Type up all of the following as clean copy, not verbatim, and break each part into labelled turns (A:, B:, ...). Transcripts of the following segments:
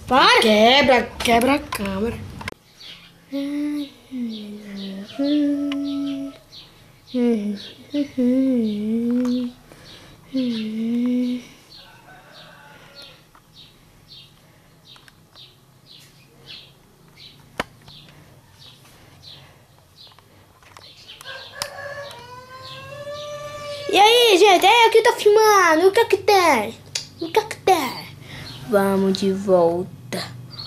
A: Para! Quebra a câmera. E aí, gente? É eu que tô filmando. O que é que tem? O que é que tem? Vamos de volta.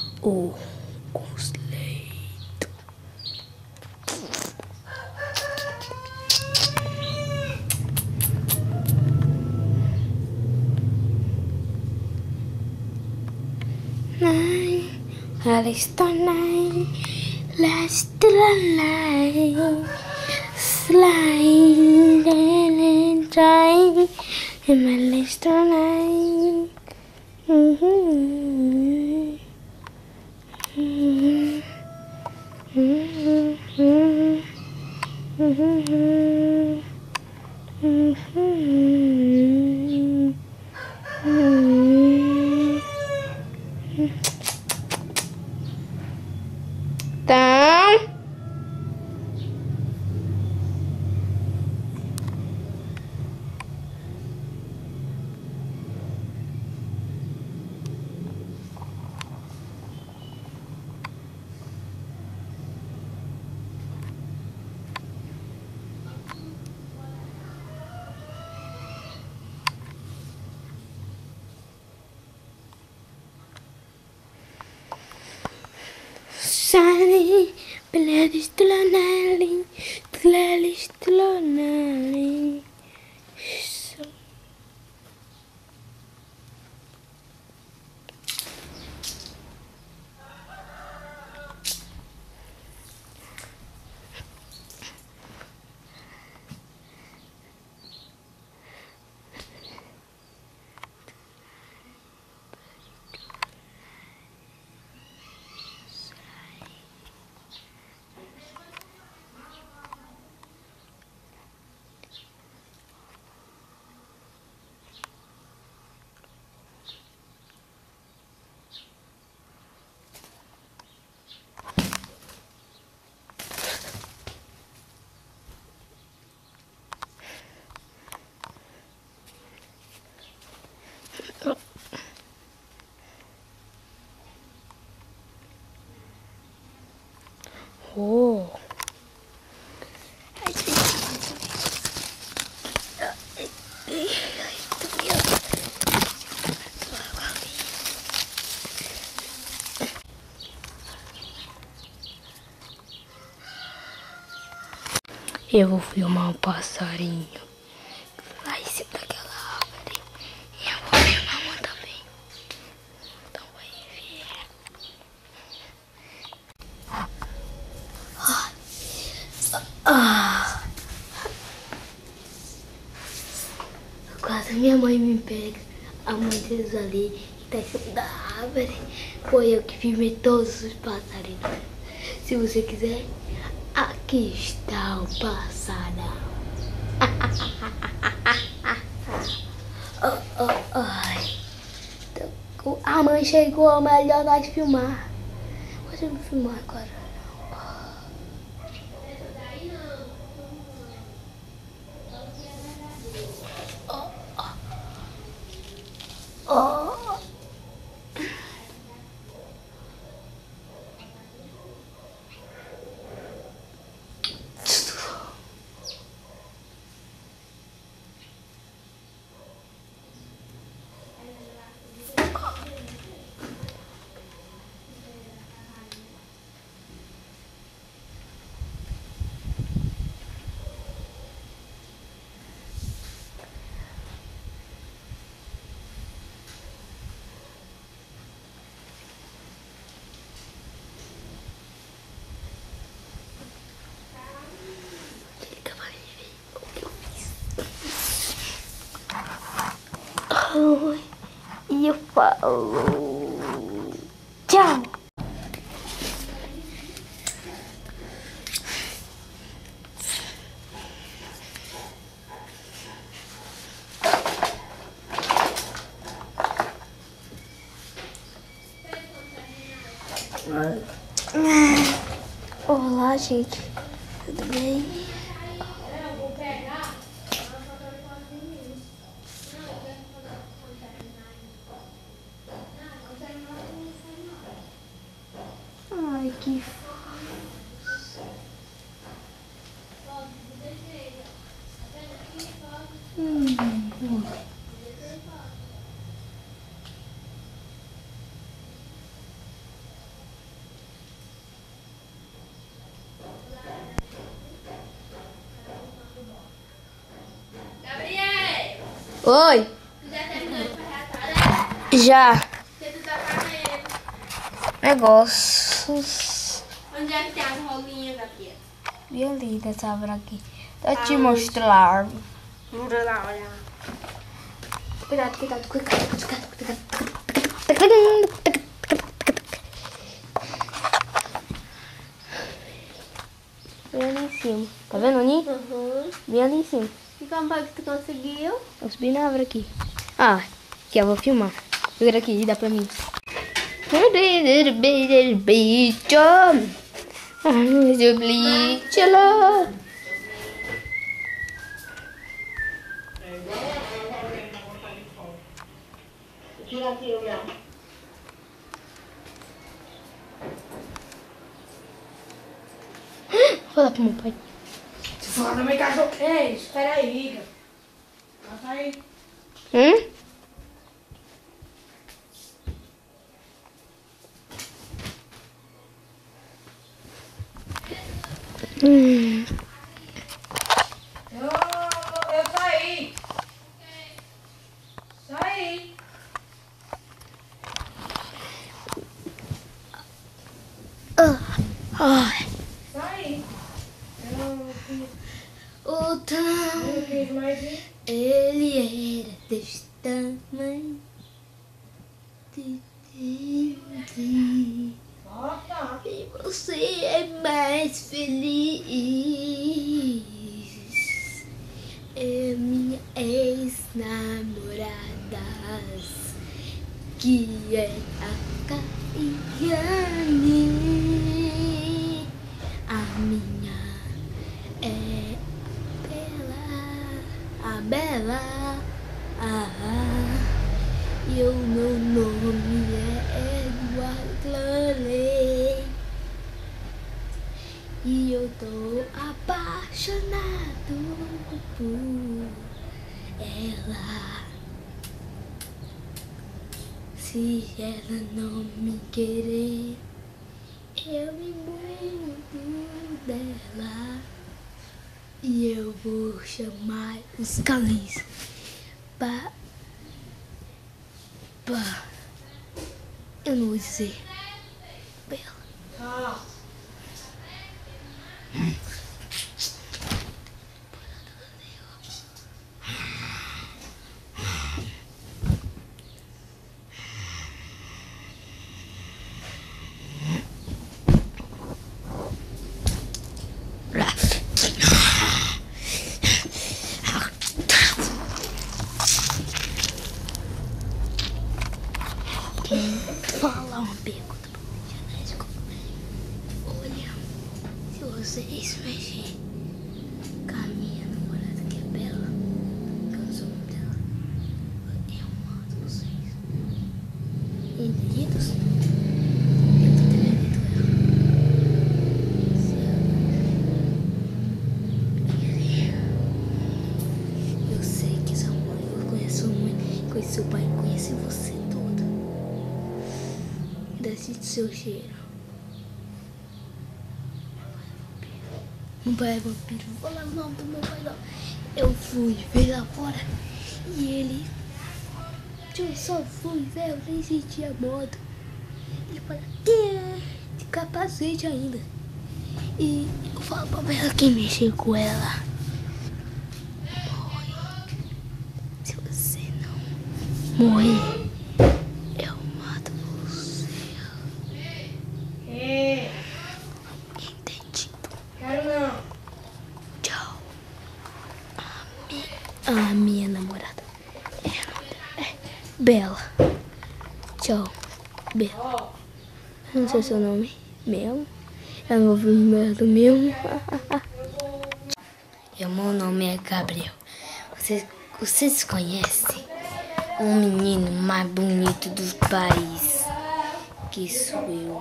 A: Os leitos. Let's slide and try in my list tonight. Então, shiny, bledish to lonely, bledish to lonely. Oh. Eu vou filmar um passarinho lá em cima daquela árvore. E eu vou filmar uma também. Então vai ver. Quase minha mãe me pega. A mãe deles ali, que tá em cima da árvore. Foi eu que filmei todos os passarinhos. Se você quiser, aqui está o passarinho. A mãe chegou, melhor nós filmar. Mas eu vou filmar agora. E eu falo tchau. gente. Tudo bem? Ai, que
B: Gabriel!
A: Oi!
B: Tu já terminou de fazer a tarefa?
A: Já.
B: Você tu tá fazendo?
A: Negócios.
B: Onde é que tem as rolinhas, Gabriel?
A: E ali dessa árvore aqui. Vou te mostrar.
B: Bora lá, olha.
A: Cuidado, cuidado, cuidado, cuidado, cuidado. Bem ali em cima. Tá vendo, Aninha? Bem ali em cima.
B: E como foi que tu conseguiu?
A: Eu subi na árvore aqui. Ah, aqui eu vou filmar. Segura aqui, dá pra mim.
C: Tira aqui, olha.
A: Vou falar pro meu pai.
C: Se for no meu cachorro. Ei, espera aí, Iga. Passa aí. Eu saí. Saí. Saí.
A: O
C: Eu
A: tão,
C: fiz mais um.
A: ele era deste tamanho.
C: Volta.
A: E você é mais feliz. É minha ex-namorada, que é a Caiane. A minha é a Bela. E o meu nome é Eduardo Clanley. E eu tô apaixonado por ela. Se ela não me querer, eu me mudo dela. E eu vou chamar os calis pra... Eu não vou dizer. Bela.
C: Ah.
A: Falar uma pergunta pra você, Genético. Olha, se vocês mexerem com a minha namorada, que é Bela, que eu não sou muito dela, eu mato vocês. Entendidos? Eu tô tremendo ela. Se eu sei que sua mãe, eu conheço sua mãe, conheço seu pai, conheci você toda. Ainda sinto seu cheiro. Meu pai é vampiro. Vou falar o nome do meu pai não. Eu fui ver lá fora e ele... Eu só fui ver, eu nem senti a moto. Ele fala, de capacete ainda. E eu falo pra Bela, quem mexer com ela morre. Se você não morrer, eu mato você.
C: É.
A: Entendido?
C: Quero não.
A: Tchau. A minha namorada é Bela. Tchau, Bela.
C: Ó.
A: Não sei seu nome mesmo. Eu não ouvi merda mesmo. Meu nome é Gabriel. Vocês conhecem um menino mais bonito do país? Que sou eu.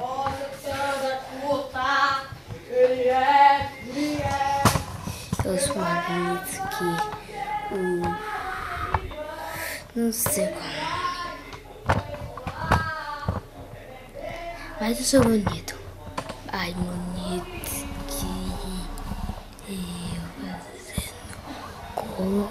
A: Eu sou mais bonito que o... Não sei qual nome. Mas eu sou bonito. Ai, bonito que eu fazendo cor.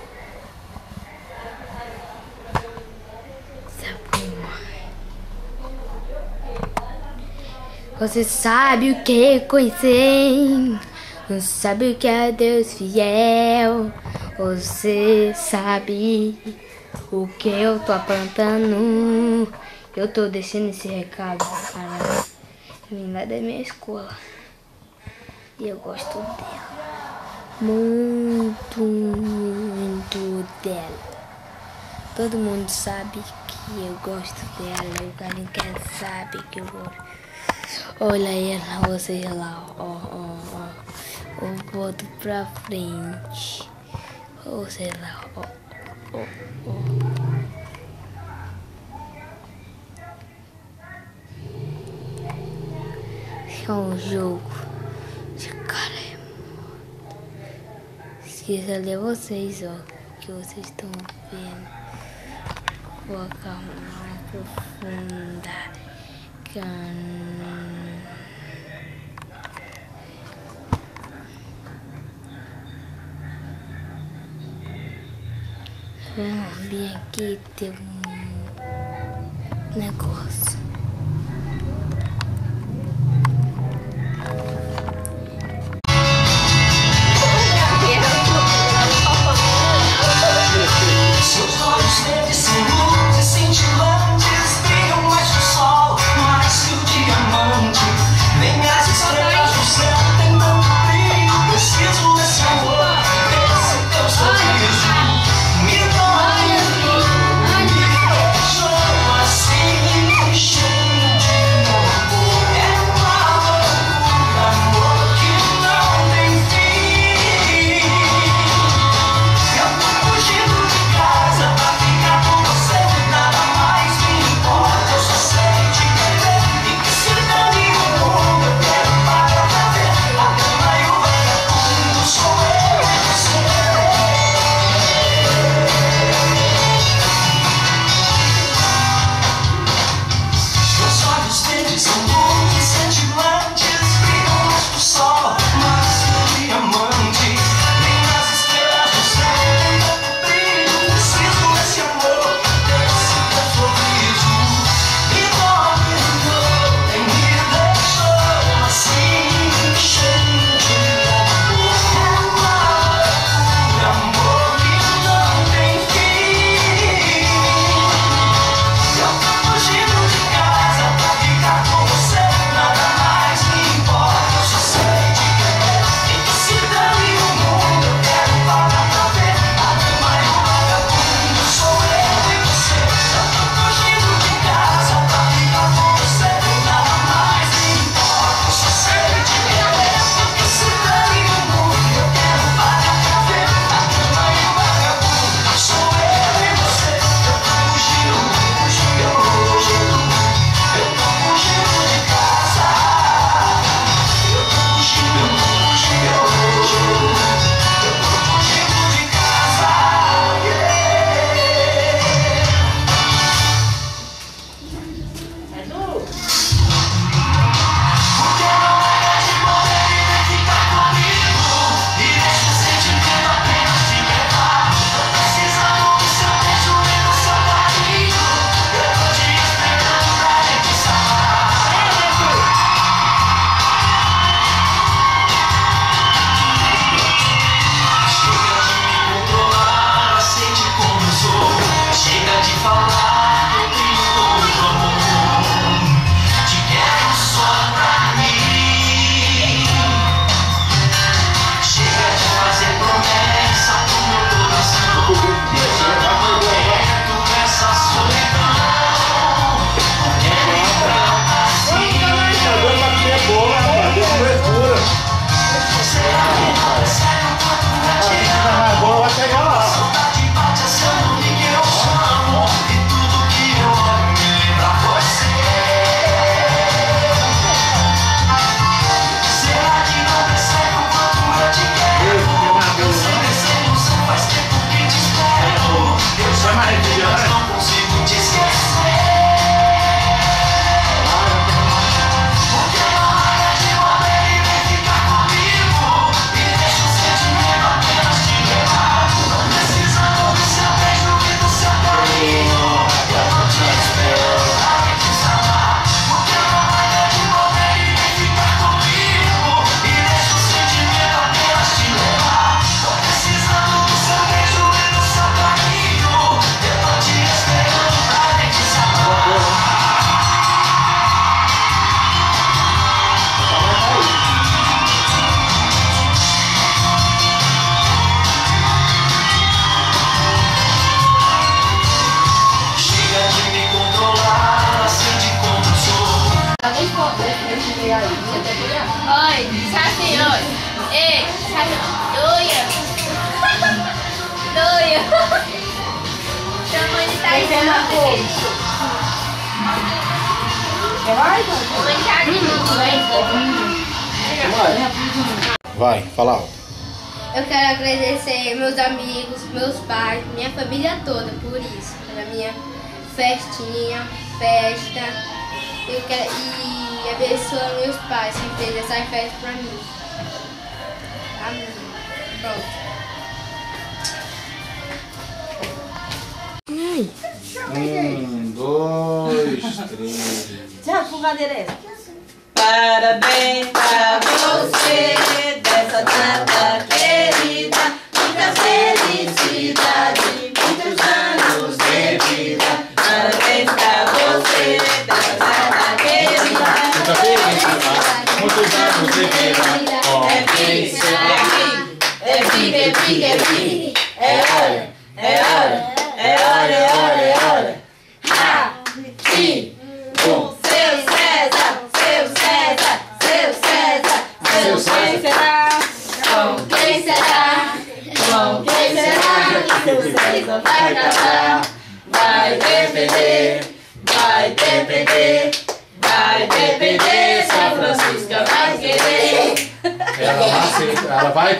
A: Você sabe o que é conhecer, não sabe o que é Deus fiel. Você sabe o que eu tô aprontando. Eu tô deixando esse recado para mim lá da minha escola. E eu gosto dela. Muito, muito dela. Todo mundo sabe que eu gosto dela. O carinho que ela sabe que eu gosto. Olha ela, você lá, ó. Eu boto pra frente. Ou sei lá, ó. É um jogo de cara. Esqueça ali vocês, ó. Que vocês estão vendo. Vou acalmar profunda. Vamos vir aqui ter um negócio.
D: Seus olhos verdes são luzes cintilantes, brilham mais que o sol, mais que o diamante. Vem as estrelas do céu, tem tanto brilho, preciso desse amor, desse teu sorriso. Me dói, me deixou assim.
B: Aí tem uma cor.
E: Vai, fala alto.
B: Eu quero agradecer meus amigos, meus pais, minha família toda por isso. Pela minha festa. Eu quero, e abençoar meus pais que fez essa festa pra mim. Amém. Pronto.
E: 1, 2, 3.
C: Tchau, fugadeira é essa.
F: Parabéns pra você, dessa data querida, muita felicidade, muitos anos de vida. Parabéns pra você, dessa data querida,
E: Muita felicidade, muitos anos de vida.
F: é big, é big, é big, é hora, é hora, é hora, é hora, é hora. Happy, seu César, seu César, seu César, seu César. Com quem será? Com quem será que seu César vai casar? Vai depender, vai depender, vai depender se a Francisca vai querer.
E: Ela vai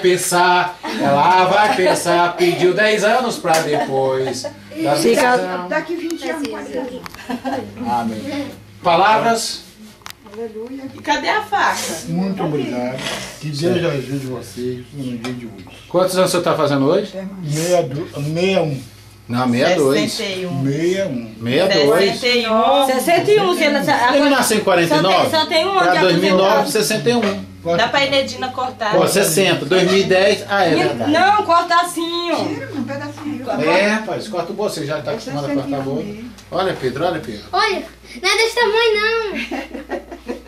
E: pensar, pediu 10 anos pra depois.
C: Daqui 20 anos pode casar.
E: Amém. Palavras?
F: E cadê a faca?
G: Muito obrigado. Que Deus ajude vocês no dia de hoje.
E: Quantos anos você está fazendo hoje?
G: 61.
E: Não, 62.
F: 61.
G: 61.
E: 62.
F: 61.
C: 61, se ela...
E: Ele nasceu em 49?
C: Só tem um ano
E: Pra
C: de
E: 2009,
C: aposentado.
E: 61.
F: Dá pra Inedina cortar.
E: Pô, 60. 2010, é verdade.
C: Não, corta assim, ó.
G: Um pedacinho.
E: É, rapaz, corta o bolso, você já está acostumado a cortar o bolso. Olha, Pedro, olha, Pedro.
B: Olha, não é desse tamanho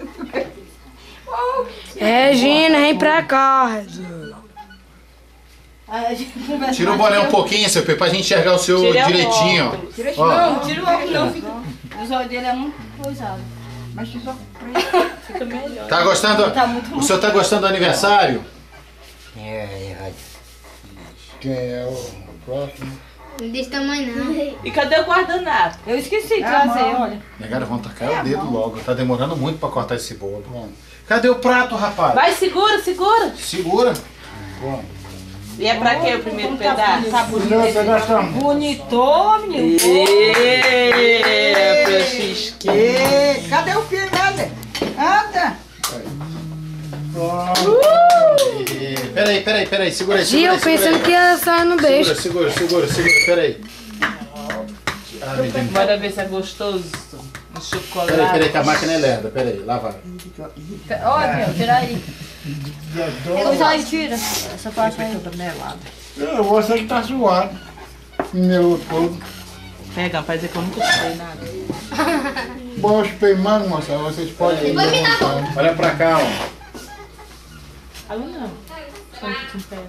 B: não.
C: Regina, vem pra cá.
E: Tira o boné um pouquinho, seu Pedro, pra gente enxergar o seu
F: Tira o
E: direitinho,
F: óculos.
E: ó. Ó.
C: Não, tira o óculos não, fica... Os olhos dele é muito coisado.
G: Mas só
F: Fica melhor.
E: Tá gostando?
C: Tá muito
E: O senhor tá gostando do aniversário?
G: quem é o próximo?
B: Não é desse tamanho não.
F: E cadê o guardanapo?
C: Eu esqueci de trazer, olha.
E: Negara, vão tacar o dedo logo. Tá demorando muito pra cortar esse bolo. Cadê o prato, rapaz?
F: Vai, segura, segura.
E: Segura.
F: E é pra quê o primeiro pedaço?
C: Tá
G: Não, você gosta muito.
C: Bonitô, menino.
F: Ê, Francisca.
C: Cadê o filho, né? Anda.
E: Peraí, segura aí,
A: Sim,
E: segura
A: eu
E: aí.
A: pensando que ia sair no beijo.
E: Segura, peraí.
F: Bora ver se é gostoso. Um chocolate.
E: Peraí, que a máquina é lerda, peraí, lá vai.
C: Olha, tira aí. Depois aí tira. Essa parte aí.
G: Você que tá suado. Meu todo.
F: Pega, pra dizer que eu nunca sei nada.
G: Boa, mano, moça. Vocês podem ir.
E: Olha pra cá, ó.
F: Ali não. Só um pouquinho perto.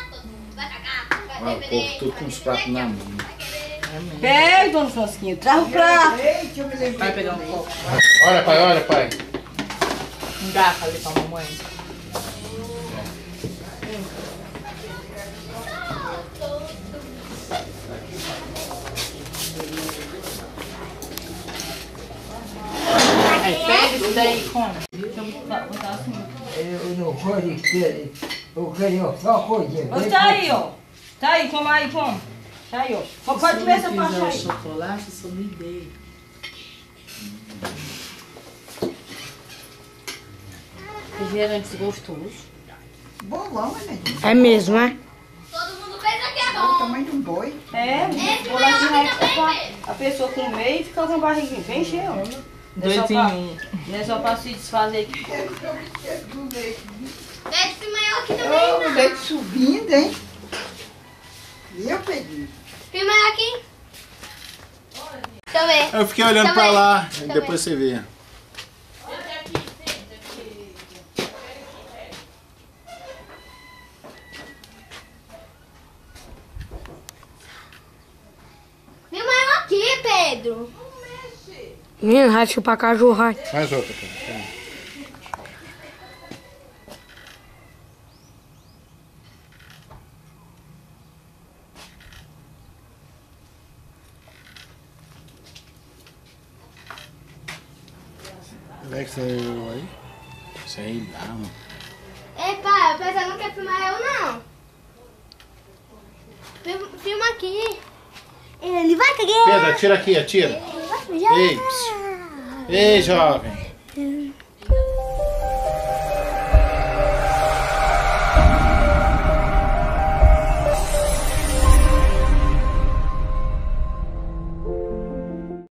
E: Ó, o povo tudo com os pratos na mão.
C: Pega, dona Francisquinha, traz o prato.
F: Vai pegar um copo.
E: Olha, pai.
F: Um garfo ali pra mamãe. Pega isso daí, come. Deixa eu botar assim.
C: Eu não vou querer. Eu quero só coisa. Tá aí, ó. Tá aí, toma aí, toma. Tá aí, ó. Pode comer essa parte aí.
F: Chocolate, só me dei.
C: Refrigerante gostoso.
G: Bolão, né?
A: É mesmo, é?
B: Todo mundo fez aqui é
G: O
B: bom.
G: tamanho de um boi.
C: É, bolachinha aí pra a pessoa comer e ficar com a barriguinha bem cheia. Não é só
F: Dois em
C: pra-
F: um.
C: não é só pra se desfazer aqui.
B: Esse maior aqui também
G: O
B: não.
G: leite subindo, hein? E eu peguei.
B: Tem maior aqui? Deixa eu ver.
E: Eu fiquei olhando pra lá, e depois você vê.
B: Tem maior aqui, Pedro.
A: Menino, vai chupar cachorro.
E: Mais outra, cara.
G: Como é que você viu aí?
E: Sei lá, mano.
B: Ei, pai, o pessoal não quer filmar eu, não. Filma aqui.
A: Ele vai cagar.
E: Pedro, atira aqui, atira.
A: Ele vai mijar.
E: Ei, ei, jovem.